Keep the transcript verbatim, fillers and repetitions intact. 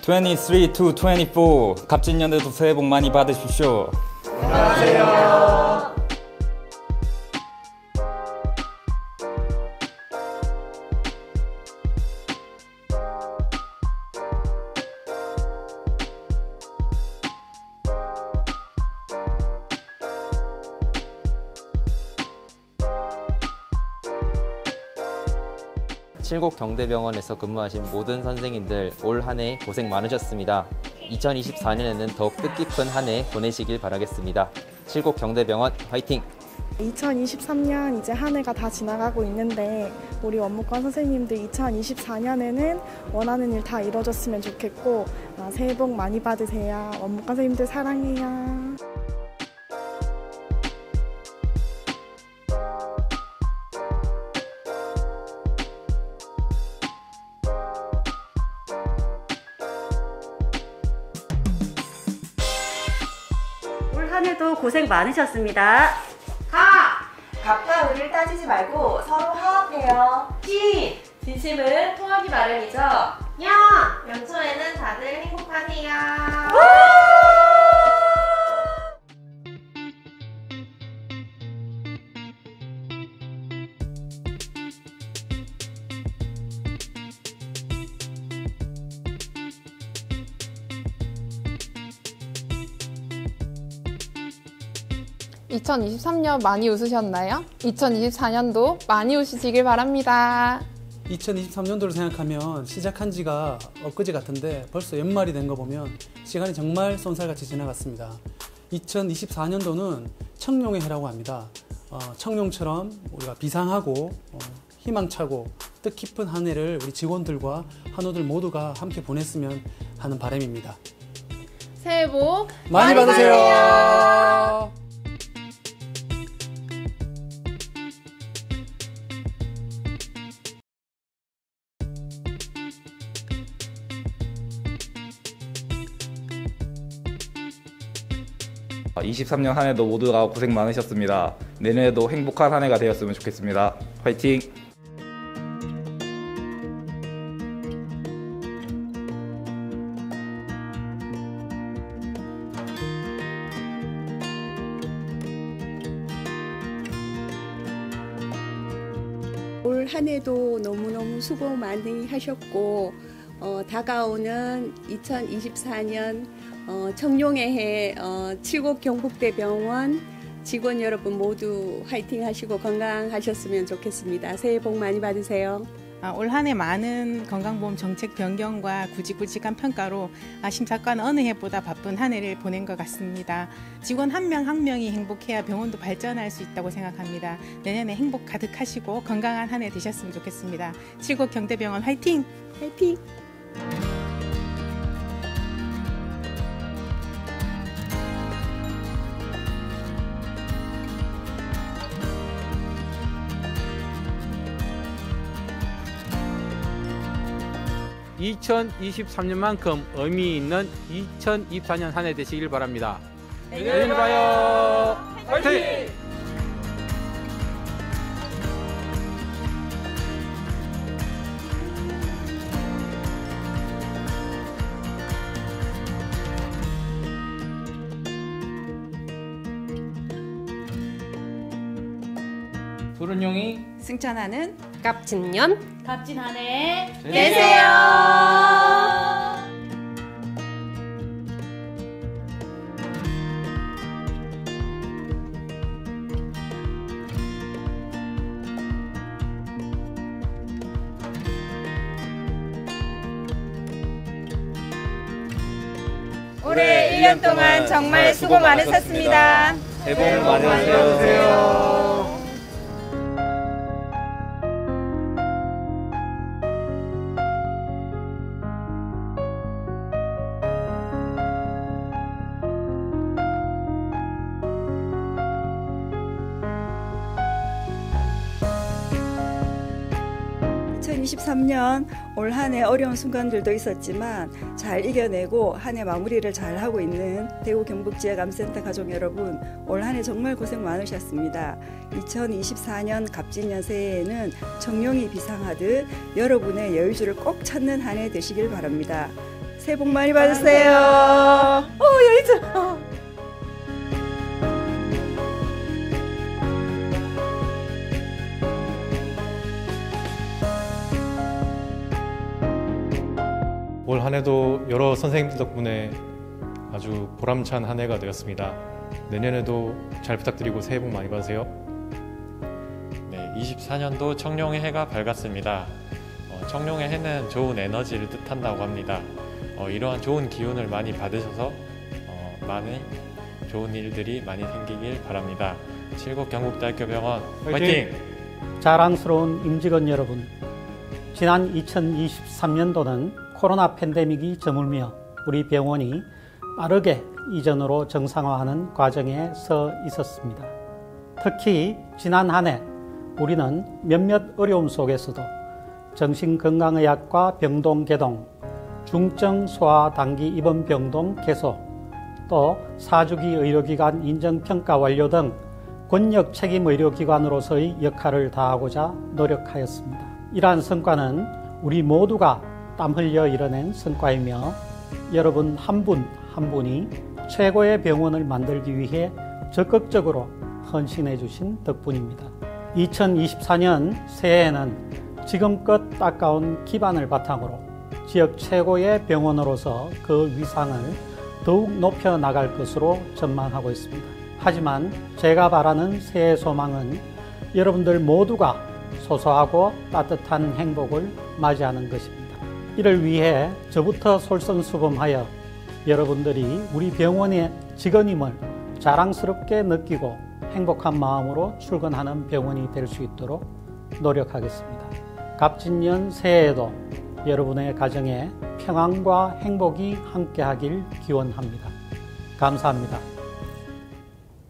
이십삼 to 이십사 갑진년에도 새해 복 많이 받으십시오. 안녕하세요. 칠곡 경대병원에서 근무하신 모든 선생님들 올 한 해 고생 많으셨습니다. 이천이십사 년에는 더욱 뜻깊은 한 해 보내시길 바라겠습니다. 칠곡 경대병원 화이팅! 이천이십삼 년 이제 한 해가 다 지나가고 있는데 우리 원무과 선생님들 이천이십사 년에는 원하는 일 다 이뤄졌으면 좋겠고 새해 복 많이 받으세요. 원무과 선생님들 사랑해요. 올 한 해도 고생 많으셨습니다. 하! 갑과 을을 따지지 말고 서로 화합해요. 진! 진심은 통하기 마련이죠. 연! 연초에는 다들 행복하세요. 이천이십삼 년 많이 웃으셨나요? 이천이십사 년도 많이 웃으시길 바랍니다. 이천이십삼 년도를 생각하면 시작한 지가 엊그제 같은데 벌써 연말이 된 거 보면 시간이 정말 쏜살같이 지나갔습니다. 이천이십사 년도는 청룡의 해라고 합니다. 어, 청룡처럼 우리가 비상하고 어, 희망차고 뜻깊은 한 해를 우리 직원들과 한우들 모두가 함께 보냈으면 하는 바람입니다. 새해 복 많이, 많이 받으세요. 받으세요. 이십삼 년 한 해도 모두가 고생 많으셨습니다. 내년에도 행복한 한 해가 되었으면 좋겠습니다. 화이팅! 올 한 해도 너무너무 수고 많이 하셨고 어, 다가오는 이천이십사 년 어, 청룡의 해 어, 칠곡 경북대병원 직원 여러분 모두 화이팅 하시고 건강하셨으면 좋겠습니다. 새해 복 많이 받으세요. 아, 올 한 해 많은 건강보험 정책 변경과 굵직굵직한 평가로 아, 심사과는 어느 해보다 바쁜 한 해를 보낸 것 같습니다. 직원 한 명 한 명이 행복해야 병원도 발전할 수 있다고 생각합니다. 내년에 행복 가득하시고 건강한 한 해 되셨으면 좋겠습니다. 칠곡 경대병원 화이팅! 화이팅! 이천이십삼 년만큼 의미 있는 이천이십사 년 한 해 되시길 바랍니다. 내년에 봐요. 화이팅! 푸른 용이 승천하는 갑진년 갑진 한 해 되세요. 올해 일 년 동안 정말 수고 많으셨습니다. 새해 복 많이 받으세요. 이천이십삼 년 올 한 해 어려운 순간들도 있었지만 잘 이겨내고 한 해 마무리를 잘 하고 있는 대구 경북지역암센터 가족 여러분, 올 한 해 정말 고생 많으셨습니다. 이천이십사 년 갑진년 새해에는 청룡이 비상하듯 여러분의 여유주를 꼭 찾는 한 해 되시길 바랍니다. 새해 복 많이 받으세요. 오, 여기죠. 어. 올 한 해도 여러 선생님들 덕분에 아주 보람찬 한 해가 되었습니다. 내년에도 잘 부탁드리고 새해 복 많이 받으세요. 네, 이십사 년도 청룡의 해가 밝았습니다. 어, 청룡의 해는 좋은 에너지를 뜻한다고 합니다. 어, 이러한 좋은 기운을 많이 받으셔서 어, 많은 좋은 일들이 많이 생기길 바랍니다. 칠곡 경북대학교병원 화이팅! 화이팅! 자랑스러운 임직원 여러분, 지난 이천이십삼 년도는 코로나 팬데믹이 저물며 우리 병원이 빠르게 이전으로 정상화하는 과정에 서 있었습니다. 특히 지난 한 해 우리는 몇몇 어려움 속에서도 정신건강의학과 병동 개동, 중증 소아 단기 입원 병동 개소, 또 사주기 의료기관 인정평가 완료 등 권력 책임 의료기관으로서의 역할을 다하고자 노력하였습니다. 이러한 성과는 우리 모두가 땀 흘려 이뤄낸 성과이며 여러분 한 분 한 분이 최고의 병원을 만들기 위해 적극적으로 헌신해 주신 덕분입니다. 이천이십사 년 새해에는 지금껏 닦아온 기반을 바탕으로 지역 최고의 병원으로서 그 위상을 더욱 높여 나갈 것으로 전망하고 있습니다. 하지만 제가 바라는 새해 소망은 여러분들 모두가 소소하고 따뜻한 행복을 맞이하는 것입니다. 이를 위해 저부터 솔선수범하여 여러분들이 우리 병원의 직원임을 자랑스럽게 느끼고 행복한 마음으로 출근하는 병원이 될 수 있도록 노력하겠습니다. 갑진년 새해에도 여러분의 가정에 평안과 행복이 함께하길 기원합니다. 감사합니다.